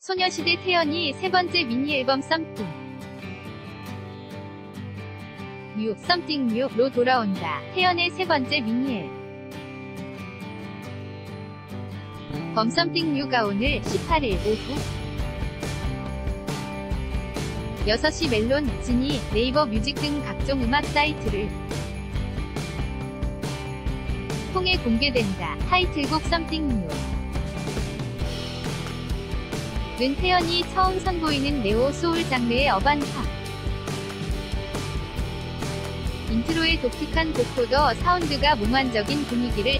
소녀시대 태연이 세 번째 미니 앨범 썸띵 뉴 썸띵 뉴로 돌아온다. 태연의 세 번째 미니 앨범 썸띵 뉴가 오늘 18일 오후 6시 멜론, 지니, 네이버 뮤직 등 각종 음악 사이트를 통해 공개된다. 타이틀곡 썸띵 뉴 는 태연이 처음 선보이는 네오 소울 장르의 어반팝 인트로의 독특한 보코더 사운드가 몽환적인 분위기를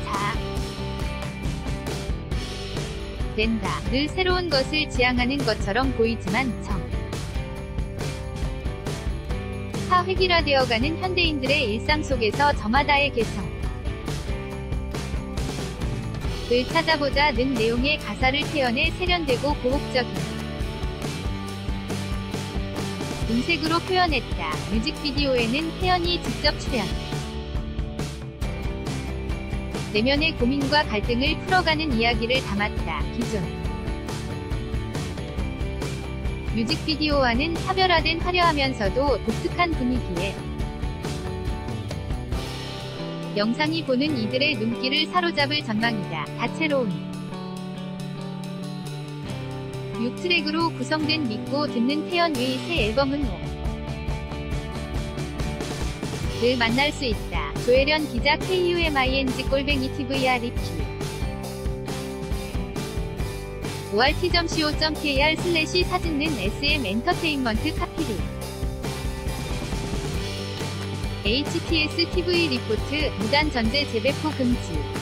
낸다. 늘 새로운 것을 지향하는 것처럼 보이지만 획일화되어가는 현대인들의 일상 속에서 저마다의 개성을 찾아보자는 내용의 가사를 태연의 세련되고 고혹적인 음색으로 표현했다. 뮤직비디오에는 태연이 직접 출연, 내면의 고민과 갈등을 풀어가는 이야기를 담았다. 기존 뮤직비디오와는 차별화된 화려하면서도 독특한 분위기에 영상이 보는 이들의 눈길을 사로잡을 전망이다. 다채로운 6트랙으로 구성된 믿고 듣는 태연의 새 앨범은 늘 만날 수 있다. 조혜련 기자 KUMING-TVREP ORT.co.kr/사진는 SM 엔터테인먼트 카피리 HTS TV 리포트 무단 전제 재배포 금지